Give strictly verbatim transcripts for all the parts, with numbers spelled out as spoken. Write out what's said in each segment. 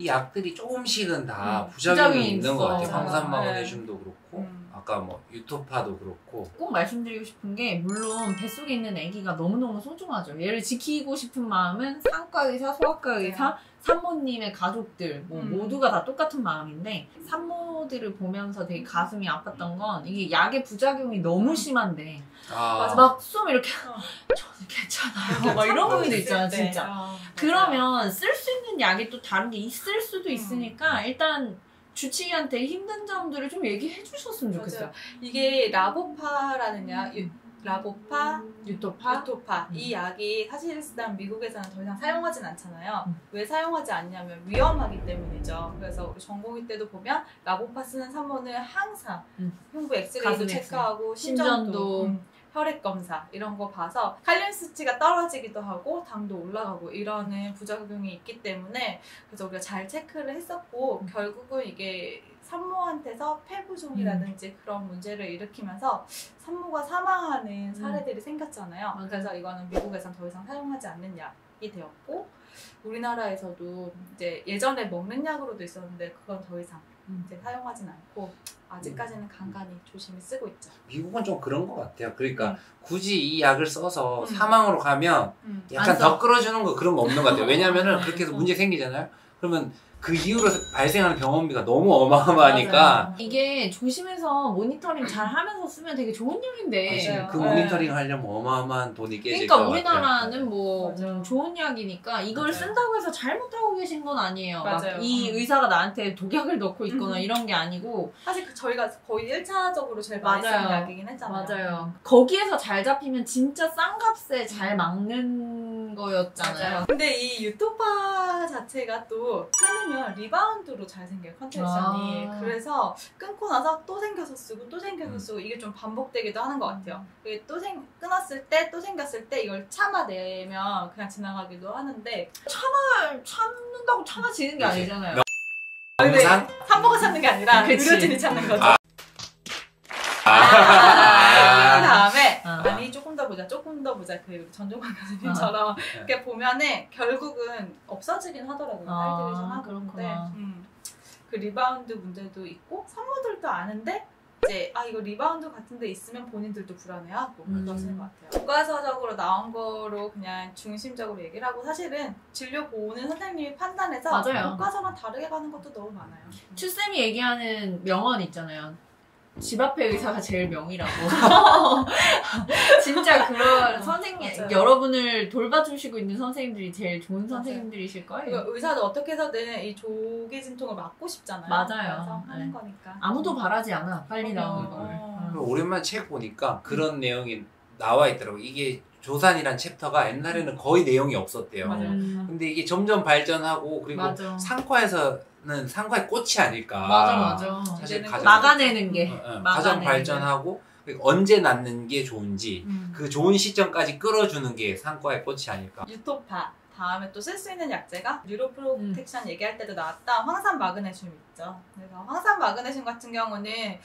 이 약들이 조금씩은 다 음, 부작용이, 부작용이 있는 것 같아요. 있어. 황산마그네슘도 그렇고 음. 아까 뭐 유토파도 그렇고. 꼭 말씀드리고 싶은 게 물론 뱃속에 있는 아기가 너무너무 소중하죠. 얘를 지키고 싶은 마음은 산과 의사, 소아과 의사, 네. 산모님의 가족들 뭐 음. 모두가 다 똑같은 마음인데 산모들을 보면서 되게 가슴이 아팠던 건 이게 약의 부작용이 너무 심한데 아. 막 숨 이렇게 어. 저는 괜찮아요 막 이런 분들 있잖아 진짜. 어, 그러면 쓸 수 있는 약이 또 다른 게 있을 수도 있으니까 음. 일단 주치의한테 힘든 점들을 좀 얘기해 주셨으면 좋겠어요. 맞아요. 이게 라보파라는 약, 유, 라보파, 유토파, 유토파 음. 이 약이 사실상 미국에서는 더 이상 사용하진 않잖아요. 음. 왜 사용하지 않냐면 위험하기 때문이죠. 그래서 우리 전공의 때도 보면 라보파 쓰는 산모는 항상 음. 흉부 엑스레이도 체크하고 심전도, 심전도 음. 혈액 검사 이런 거 봐서 칼륨 수치가 떨어지기도 하고 당도 올라가고 이러는 부작용이 있기 때문에 그래서 우리가 잘 체크를 했었고 음. 결국은 이게 산모한테서 폐부종이라든지 음. 그런 문제를 일으키면서 산모가 사망하는 사례들이 음. 생겼잖아요. 맞아요. 그래서 이거는 미국에선 더 이상 사용하지 않는 약이 되었고 우리나라에서도 이제 예전에 먹는 약으로도 있었는데 그건 더 이상 음. 이제 사용하진 않고 아직까지는 간간히 조심히 쓰고 있죠. 미국은 좀 그런 것 같아요. 그러니까 음. 굳이 이 약을 써서 음. 사망으로 가면 음. 약간 더 끌어주는 거 그런 거 없는 것 같아요. 왜냐면은 그렇게 해서 문제 생기잖아요. 그러면 그 이후로 발생하는 병원비가 너무 어마어마하니까 맞아요. 이게 조심해서 모니터링 잘 하면서 쓰면 되게 좋은 약인데 맞아요. 그 모니터링 네. 하려면 어마어마한 돈이 깨질 그러니까 것 우리나라는 같아요. 뭐 음, 좋은 약이니까 이걸 맞아요. 쓴다고 해서 잘못하고 계신 건 아니에요. 막 이 음. 의사가 나한테 독약을 넣고 있거나 음. 이런 게 아니고 사실 그 저희가 거의 일 차적으로 제일 많이 쓰는 약이긴 했잖아요. 맞아요. 거기에서 잘 잡히면 진짜 싼 값에 잘 막는 거였잖아요. 맞아요. 근데 이 유토파 자체가 또 끊으면 리바운드로 잘 생겨요, 컨텐션이. 아. 그래서 끊고 나서 또 생겨서 쓰고 또 생겨서 쓰고 이게 좀 반복되기도 하는 것 같아요. 이게 또 생, 끊었을 때 또 생겼을 때 이걸 참아내면 그냥 지나가기도 하는데 참아, 참는다고 참아지는 게 아니잖아요. 명상? 산모가 찾는 게 아니라 그치. 의료진이 찾는 거죠. 아. 아~ 그 다음에 아. 아니 조금 더 보자 조금 더 보자 그 전종환 교수님처럼 아. 이렇게 보면은 결국은 없어지긴 하더라고요. 아, 아이들이 좀 하는데 음. 그 리바운드 문제도 있고 산모들도 아는데 이제 아 이거 리바운드 같은 데 있으면 본인들도 불안해하고 음. 그러시는 것 같아요. 교과서적으로 나온 거로 그냥 중심적으로 얘기를 하고 사실은 진료 보는 선생님이 판단해서 맞아요. 교과서랑 다르게 가는 것도 너무 많아요. 추쌤이 얘기하는 명언 있잖아요. 집 앞에 의사가 제일 명이라고. 진짜 그런 선생님, 맞아요. 여러분을 돌봐주시고 있는 선생님들이 제일 좋은 맞아요. 선생님들이실 거예요. 그러니까 의사도 어떻게 해서든 이 조기 진통을 막고 싶잖아요. 맞아요. 하는 네. 거니까. 아무도 바라지 않아. 빨리 나오는 걸. 어. 오랜만에 책 보니까 그런 음. 내용이 나와 있더라고요. 이게 조산이란 챕터가 옛날에는 거의 내용이 없었대요. 맞아요. 근데 이게 점점 발전하고 그리고 맞아. 상과에서는 상과의 꽃이 아닐까. 맞아 맞아. 사실 가장 막아내는 게 어, 어, 가장 발전하고 언제 낳는 게 좋은지 음. 그 좋은 시점까지 끌어주는 게 상과의 꽃이 아닐까. 유토파 다음에 또 쓸 수 있는 약제가 뉴로프로텍션 음. 얘기할 때도 나왔던 황산 마그네슘 있죠. 그래서 황산 마그네슘 같은 경우는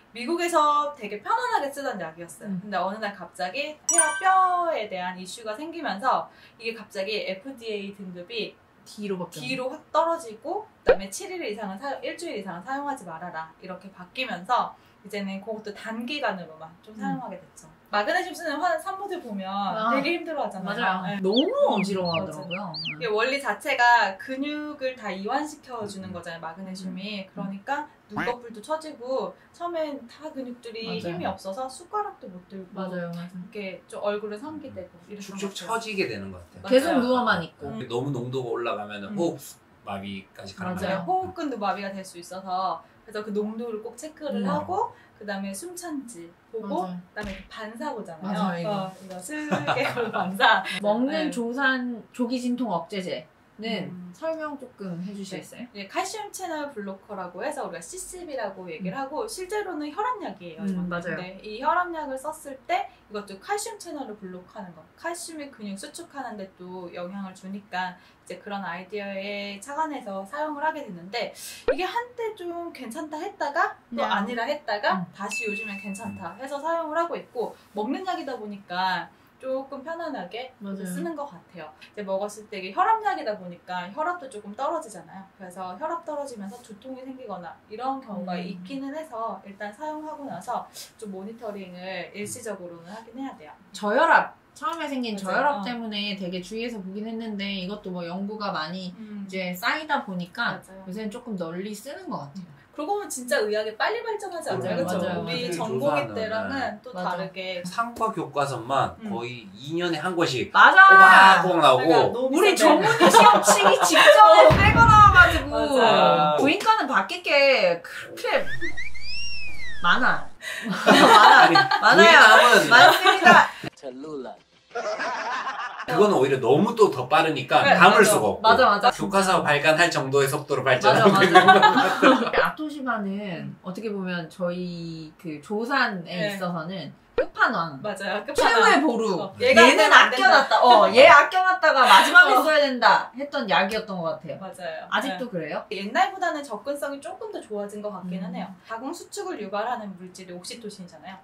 미국에서 되게 편안하게 쓰던 약이었어요. 음. 근데 어느 날 갑자기 폐와 뼈에 대한 이슈가 생기면서 이게 갑자기 에프디에이 등급이 D로 바뀌었네. D로 확 떨어지고 그다음에 칠 일 이상은 사, 일주일 이상은 사용하지 말아라 이렇게 바뀌면서 이제는 그것도 단기간으로만 좀 사용하게 됐죠. 음. 마그네슘 쓰는 산모들 보면 아, 되게 힘들어하잖아요. 맞아요. 네. 너무 어지러워하더라고요. 이게 원리 자체가 근육을 다 이완시켜주는 거잖아요. 마그네슘이. 그러니까 눈꺼풀도 처지고 처음엔 다 근육들이 맞아요. 힘이 없어서 숟가락도 못 들고 맞아요, 맞아요. 이렇게 좀 얼굴에 상기되고 쭉쭉 처지게 되는 것 같아요. 계속 누워만 있고 음. 너무 농도가 올라가면 음. 호흡 마비까지 가는 맞아요. 호흡근도 마비가 될 수 있어서 그래서 그 농도를 꼭 체크를 음. 하고 그 다음에 숨찬지 보고 맞아요. 그 다음에 반사 보잖아요. 맞아요, 이거. 어, 이거 슬개골 반사. 먹는 네. 조산 조기진통 억제제 는 음. 설명 조금 해주시겠어요? 네. 칼슘 채널 블로커라고 해서 우리가 씨씨비라고 얘기를 음. 하고 실제로는 혈압약이에요. 음, 맞아요. 네, 이 혈압약을 썼을 때 이것도 칼슘 채널을 블록하는 거. 칼슘이 근육 수축하는 데 또 영향을 주니까 이제 그런 아이디어에 착안해서 사용을 하게 됐는데 이게 한때 좀 괜찮다 했다가 또 야. 아니라 했다가 음. 다시 요즘엔 괜찮다 해서 사용을 하고 있고 먹는 약이다 보니까 조금 편안하게 맞아요. 쓰는 것 같아요. 이제 먹었을 때 이게 혈압약이다 보니까 혈압도 조금 떨어지잖아요. 그래서 혈압 떨어지면서 두통이 생기거나 이런 경우가 음. 있기는 해서 일단 사용하고 나서 좀 모니터링을 일시적으로는 하긴 해야 돼요. 저혈압 처음에 생긴 맞아요. 저혈압 어. 때문에 되게 주위에서 보긴 했는데 이것도 뭐 연구가 많이 음. 이제 쌓이다 보니까 맞아요. 요새는 조금 널리 쓰는 것 같아요. 그러고 보면 진짜 의학이 빨리 발전하지 않아요? 맞아요, 그렇죠? 맞아요, 우리 맞아요. 전공의 조사는, 때랑은 또 맞아. 다르게 상과 교과서만 음. 거의 이 년에 한 권씩 맞아. 꼬박꼬박 나오고 그러니까 너무 우리 비싼데. 전문의 시험 치기 직전에 빼고 나와가지고 맞아요. 부인과는 바뀔 게 그렇게 많아. 많아. 아니, 많아요. 부인함은 많습니다. 그거는 오히려 너무 또 더 빠르니까 네, 담을 맞아. 수가 없고 맞아 맞아. 교과서 발간할 정도의 속도로 맞아 발전하고 있는 것 같아요. 맞아. 아토시바는 어떻게 보면 저희 그 조산에 네. 있어서는 끝판왕. 맞아요. 최후의 보루. 어, 얘가 얘는 안 된다. 아껴놨다. 어, 얘 아껴놨다가 마지막에 어. 써야 된다 했던 약이었던 것 같아요. 맞아요. 아직도 그래요? 네. 옛날보다는 접근성이 조금 더 좋아진 것 같기는 음. 해요. 자궁 수축을 유발하는 물질이 옥시토신이잖아요.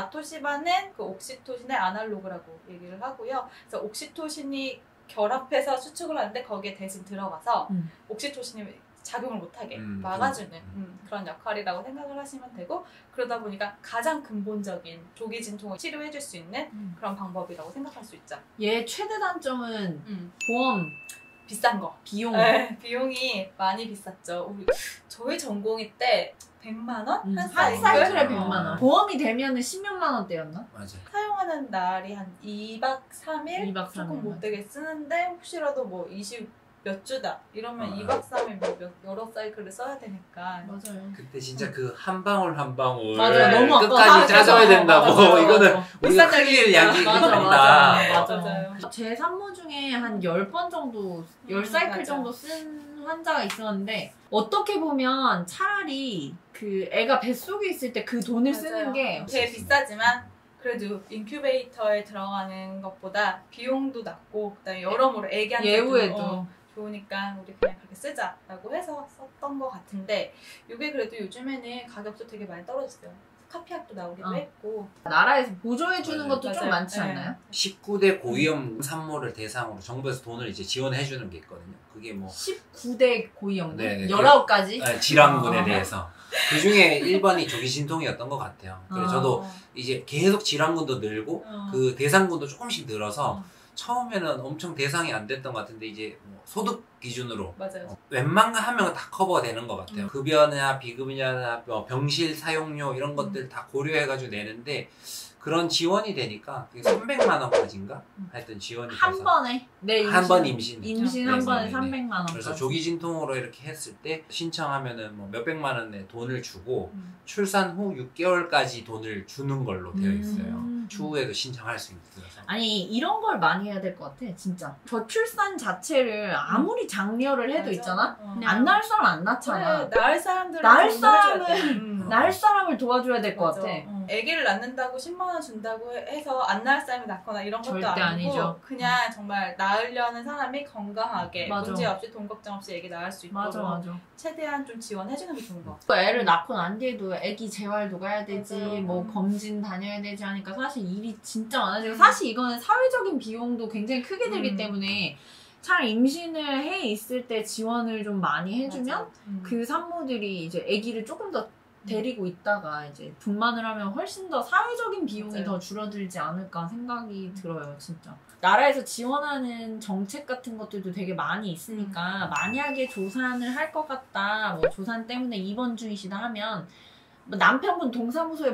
아토시바는 그 옥시토신의 아날로그라고 얘기를 하고요. 그래서 옥시토신이 결합해서 수축을 하는데 거기에 대신 들어가서 음. 옥시토신이 작용을 못하게 음, 막아주는 음. 음, 그런 역할이라고 생각을 하시면 되고, 그러다 보니까 가장 근본적인 조기 진통을 치료해줄 수 있는 음. 그런 방법이라고 생각할 수 있죠. 얘 최대 단점은 음. 보험 비싼 거. 비용. 네, 비용이 많이 비쌌죠. 우리 저희 전공의 때 백만 원? 음, 한 한 사이클? 사이클에 어. 백만 원. 보험이 되면은 십몇만 원대였나? 맞아. 사용하는 날이 한 이 박 삼 일? 이 박 삼 일 조금 못 되게 쓰는데 혹시라도 뭐 이십 몇 주다 이러면 어. 이 박 삼 일 뭐 몇, 여러 사이클을 써야 되니까. 맞아요. 그때 진짜 그 한 방울 한 방울 맞아요. 너무 아까워. 끝까지 짜줘야 맞아, 된다고. 맞아, 맞아, 이거는 맞아. 우리가 비싼 클릴 약이니까. 약이 맞아, 아니다. 맞아, 맞아. 맞아요. 제 산모 중에 한 열 번 정도, 열 음, 사이클 맞아. 정도 쓴 환자가 있었는데, 어떻게 보면 차라리 그 애가 뱃속에 있을 때 그 돈을 쓰는 맞아요. 게 되게 비싸지만 그래도 인큐베이터에 들어가는 것보다 비용도 낮고 그다음에 여러모로 애기한테도 예후에도. 어, 좋으니까 우리 그냥 그렇게 쓰자라고 해서 썼던 것 같은데, 이게 그래도 요즘에는 가격도 되게 많이 떨어졌어요. 스카피약도 나오기도 어. 했고. 나라에서 보조해주는 맞아요. 것도 좀 맞아요. 많지 네. 않나요? 십구 대 고위험 산모를 대상으로 정부에서 돈을 이제 지원해주는 게 있거든요. 그게 뭐 십구 대 고위험군? 네, 네. 열아홉 가지? 아, 질환군에 아. 대해서. 그 중에 일 번이 조기 진통이었던 것 같아요. 그래서 아. 저도 이제 계속 질환군도 늘고 어. 그 대상군도 조금씩 늘어서 어. 처음에는 엄청 대상이 안 됐던 것 같은데 이제 뭐 소득 기준으로 맞아요. 어, 웬만하면 다 커버가 되는 것 같아요. 음. 급여나 비급여나 뭐 병실 사용료 이런 것들 다 고려해가지고 내는데 그런 지원이 되니까 그게 삼백만 원까지인가? 음. 하여튼 지원이 한 돼서 번에? 네, 한 번 임신. 임신 네, 한 네, 번에 네, 네. 삼백만 원. 그래서 조기 진통으로 이렇게 했을 때 신청하면은 뭐 몇백만 원의 돈을 주고 음. 출산 후 육 개월까지 돈을 주는 걸로 되어 있어요. 음. 추후에도 신청할 수 있어서. 아니 이런 걸 많이 해야 될 것 같아 진짜. 저출산 자체를 아무리 장려를 해도 맞아. 있잖아? 어. 그냥 안 낳을 사람 안 낳잖아. 그래, 낳을 사람들은 낳을 좀 도와줘야 사람은- 돼. 음. 낳을 사람을 도와줘야 될 것 맞아. 같아. 어. 아기를 낳는다고 십만 원 준다고 해서 안 낳을 사람이 낳거나 이런 것도 절대 아니고 아니죠. 그냥 정말 낳으려는 사람이 건강하게 맞아. 문제 없이 돈 걱정 없이 아기 낳을 수 있도록 맞아 맞아. 최대한 좀 지원해주는 게 좋은 것 같아. 또 애를 낳고 난 뒤에도 애기 재활도 가야 되지, 맞아요. 뭐 음. 검진 다녀야 되지 하니까 사실 일이 진짜 많아지고 사실 이거는 사회적인 비용도 굉장히 크게 들기 음. 때문에 차라리 임신을 해 있을 때 지원을 좀 많이 해주면 맞아. 음. 그 산모들이 이제 아기를 조금 더 데리고 있다가 이제 분만을 하면 훨씬 더 사회적인 비용이 맞아요. 더 줄어들지 않을까 생각이 들어요, 진짜. 나라에서 지원하는 정책 같은 것들도 되게 많이 있으니까 음. 만약에 조산을 할 것 같다, 뭐 조산 때문에 입원 중이시다 하면 뭐 남편분 동사무소에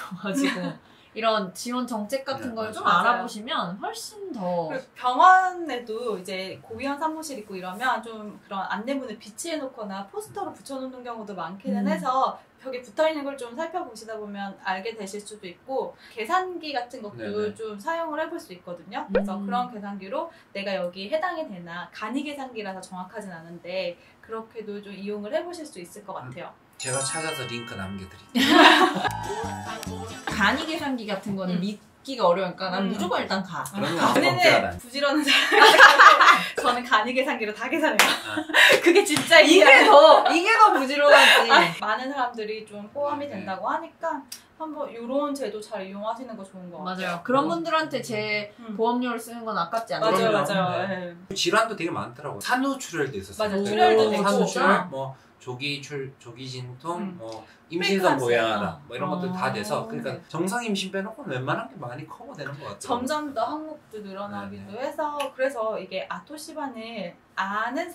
보내셔가지고 이런 지원 정책 같은 네, 걸 좀 맞아요. 알아보시면 훨씬 더 그리고 병원에도 이제 고위험 산모실 있고 이러면 좀 그런 안내문을 비치해 놓거나 포스터로 붙여놓는 경우도 많기는 음. 해서 벽에 붙어있는 걸 좀 살펴보시다 보면 알게 되실 수도 있고, 계산기 같은 것도 네네. 좀 사용을 해볼 수 있거든요. 그래서 음. 그런 계산기로 내가 여기 해당이 되나, 간이 계산기라서 정확하진 않은데 그렇게도 좀 이용을 해보실 수 있을 것 같아요. 제가 찾아서 링크 남겨드릴게요. 간이 계산기 같은 거는 음. 미, 믿기가 어려우니까 난 음. 무조건 일단 가. 그러면 간이는 부지런한 사람이 저는 간이 계산기로 다 계산해요. 그게 진짜 이게 더 이게 더 부지런하지. 아, 많은 사람들이 좀 포함이 된다고 하니까 한번 이런 제도 잘 이용하시는 거 좋은 거 같아요. 맞아요. 그런 분들한테 제 음. 보험료를 쓰는 건 아깝지 않아요. 맞아요, 그럼요. 맞아요. 네. 네. 질환도 되게 많더라고요. 산후출혈도 있었어요. 맞아요. 네. 출혈도 되고. 산후출, 진짜? 뭐 조기출, 조기진통, 음. 뭐 임신선 프레크란스요. 보양하다, 뭐 이런 것들 다 돼서 어. 그러니까 정상 임신 빼놓고 웬만한 게 많이 커버되는 것 같아요. 점점 더 항목도 늘어나기도 네, 해서 그래서 이게 아토시반을 아는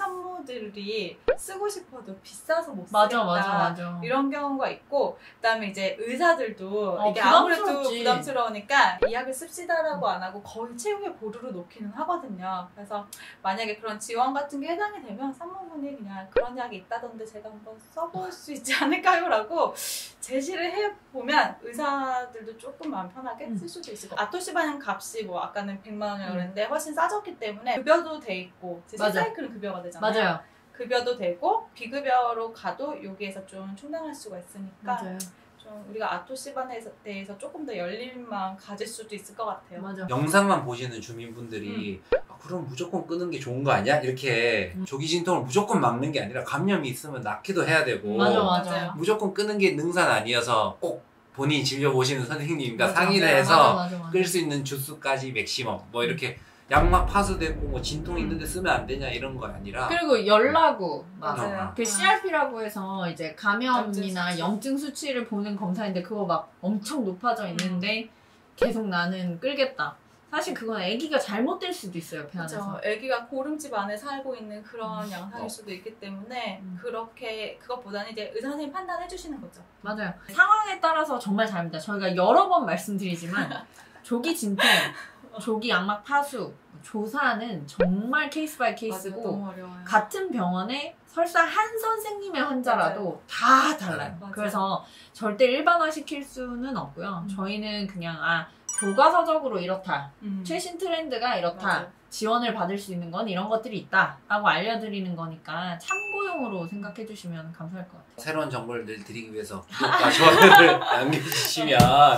산모들이 쓰고 싶어도 비싸서 못 쓰겠다. 맞아, 맞아, 맞아. 이런 경우가 있고 그다음에 이제 의사들도 어, 이게 아무래도 부담스럽지. 부담스러우니까 이 약을 씁시다라고 안 하고 거의 최후의 보루로 놓기는 하거든요. 그래서 만약에 그런 지원 같은 게 해당이 되면 산모분이 그냥 그런 약이 있다던데 제가 한번 써볼 수 있지 않을까요? 라고 제시를 해보면 의사들도 조금 마음 편하게 음. 쓸 수도 있을 것 같아요. 아토시반 값이 뭐 아까는 백만 원이라고 음. 그랬는데 훨씬 싸졌기 때문에 급여도 돼 있고 제 맞아. 사이클은 급여가 되잖아요. 맞아요. 급여도 되고 비급여로 가도 여기에서 좀 충당할 수가 있으니까 맞아요. 좀 우리가 아토시반에 대해서 조금 더 열린 마음 가질 수도 있을 것 같아요. 맞아. 영상만 보시는 주민분들이 아, 그럼 무조건 끄는 게 좋은 거 아니야? 이렇게 음. 조기진통을 무조건 막는 게 아니라 감염이 있으면 낫기도 해야 되고 맞아, 맞아. 맞아요. 무조건 끄는 게 능사는 아니어서 꼭 본인이 진료 보시는 선생님과 맞아, 상의를 맞아, 해서 맞아, 맞아, 맞아. 끌 수 있는 주수까지 맥시멈 뭐 이렇게 약막 파수되고 뭐 진통 음. 있는데 쓰면 안 되냐 이런 거 아니라 그리고 열나고 막 맞아요. 그 씨알피라고 해서 이제 감염이나 염증 수치. 염증 수치를 보는 검사인데 그거 막 엄청 높아져 있는데 계속 나는 끌겠다. 사실 그건 아기가 잘못될 수도 있어요, 배 안에서. 그렇죠. 아기가 고름집 안에 살고 있는 그런 음. 양상일 어. 수도 있기 때문에 음. 그렇게 그것보다는 이제 의사 선생님 판단해 주시는 거죠. 맞아요. 상황에 따라서 정말 다릅니다. 저희가 여러 번 말씀드리지만 조기 진통, 조기 양막 파수, 조사는 정말 케이스 바이 케이스고 맞아요. 너무 어려워요. 같은 병원에 설사 한 선생님의 환자라도 다 달라요. 맞아요. 그래서 절대 일반화 시킬 수는 없고요. 음. 저희는 그냥 아 교과서적으로 이렇다. 음. 최신 트렌드가 이렇다. 맞아요. 지원을 받을 수 있는 건 이런 것들이 있다 라고 알려드리는 거니까 참고용으로 생각해 주시면 감사할 것 같아요. 새로운 정보를 늘 드리기 위해서 구독과 좋아요를 남겨주시면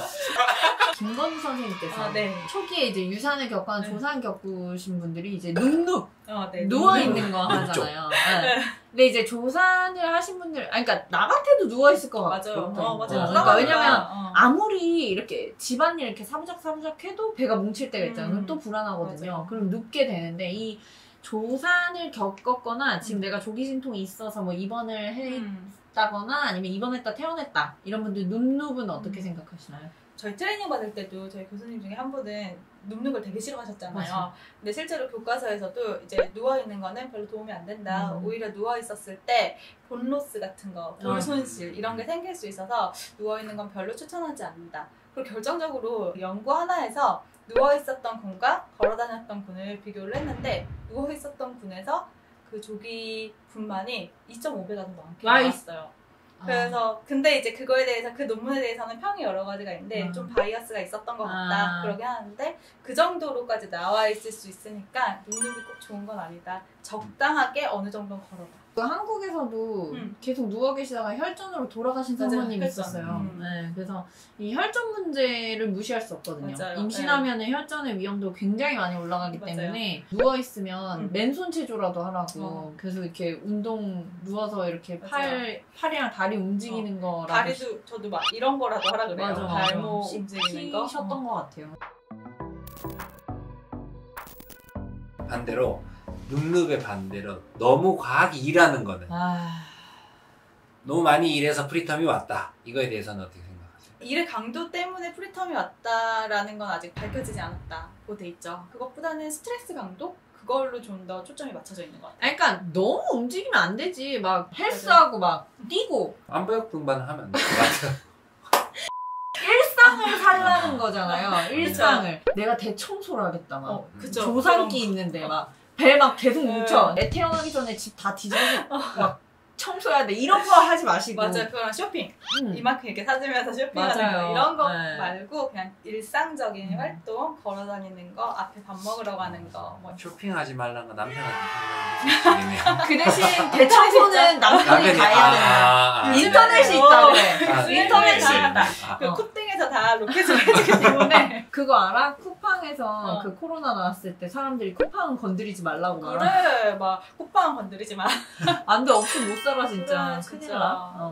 김건우 선생님께서 아, 네. 초기에 이제 유산을 겪거나 네. 조산 겪으신 분들이 이제 눅눅 어, 네. 누워있는 거 하잖아요. 네. 근데 이제 조산을 하신 분들, 아니, 그러니까 나 같아도 누워있을 것 같고. 맞아요. 어, 맞아요. 어, 그러니까 왜냐면 어. 아무리 이렇게 집안일 이렇게 사부작사부작 해도 배가 뭉칠 때가 있잖아요. 음. 그럼 또 불안하거든요. 맞아요. 그럼 눕게 되는데 이 조산을 겪었거나 지금 음. 내가 조기진통이 있어서 뭐 입원을 음. 했다거나 아니면 입원했다 퇴원했다 이런 분들 눕눕은 어떻게 음. 생각하시나요? 저희 트레이닝 받을 때도 저희 교수님 중에 한 분은 눕는 걸 되게 싫어하셨잖아요. 맞아. 근데 실제로 교과서에서도 이제 누워 있는 거는 별로 도움이 안 된다. 음. 오히려 누워 있었을 때 본로스 같은 거, 볼 어. 손실 이런 게 생길 수 있어서 누워 있는 건 별로 추천하지 않는다. 그리고 결정적으로 연구 하나에서 누워 있었던 군과 걸어 다녔던 군을 비교를 했는데 누워 있었던 군에서 그 조기 분만이 이 점 오 배가 더 많게 와, 이- 나왔어요. 그래서 근데 이제 그거에 대해서 그 논문에 대해서는 평이 여러 가지가 있는데 음. 좀 바이어스가 있었던 것 같다 아. 그러긴 하는데 그 정도로까지 나와 있을 수 있으니까 눕눕이 꼭 좋은 건 아니다. 적당하게 어느 정도 걸어라. 그 한국에서도 음. 계속 누워 계시다가 혈전으로 돌아가신 맞아요, 사모님이 혈전. 있었어요. 음. 네, 그래서 이 혈전 문제를 무시할 수 없거든요. 맞아요. 임신하면 혈전의 위험도 굉장히 많이 올라가기 맞아요. 때문에 누워 있으면 음. 맨손 체조라도 하라고. 어. 그래서 이렇게 운동 누워서 이렇게 맞아요. 팔 팔이랑 다리 움직이는 거라도 다리도 저도 막 이런 거라도 하라 그래요. 맞아, 맞아. 발목 시- 움직이는 거. 시키셨던 어. 것 같아요. 반대로 눕눕의 반대로 너무 과하게 일하는 거는 아, 너무 많이 일해서 프리텀이 왔다. 이거에 대해서는 어떻게 생각하세요? 일의 강도 때문에 프리텀이 왔다라는 건 아직 밝혀지지 않았다고 돼 있죠. 그것보다는 스트레스 강도? 그걸로 좀 더 초점이 맞춰져 있는 것 같아요. 아니, 그러니까 너무 움직이면 안 되지. 막 헬스하고 막 뛰고 안보역 등반을 하면 안 될 것 같아요. 일상을 살라는 거잖아요. 일상을. 내가 대청소를 하겠다. 막. 어, 그죠. 조상기 그런 있는데 막 배 막 계속 네. 뭉쳐. 애 태어나기 전에 집 다 뒤집어서 막 청소해야 돼. 이런 거 하지 마시고. 맞아요. 그거랑 쇼핑. 음. 이만큼 이렇게 사주면서 쇼핑하는 맞아요. 거 이런 거 네. 말고 그냥 일상적인 음. 활동, 걸어 다니는 거, 앞에 밥 먹으러 가는 거. 뭐 쇼핑하지 말라는 거 남편한테 생각해주시겠네요. 그 대신 대청소는 남편이 남편이 가야 돼. 아, 아, 인터넷이 있다 그래. 아, 네. 인터넷이 네. 있다. 아, 그 어. 콧등에서 쿠팡에서 다 로켓을 해주기 때문에. 그거 알아? 쿠팡에서 어. 그 코로나 나왔을 때 사람들이 쿠팡은 건드리지 말라고 막. 그래 막 쿠팡 건드리지 마. 안 돼, 없으면 못 살아 진짜. 그래, 큰일 진짜. 나. 어.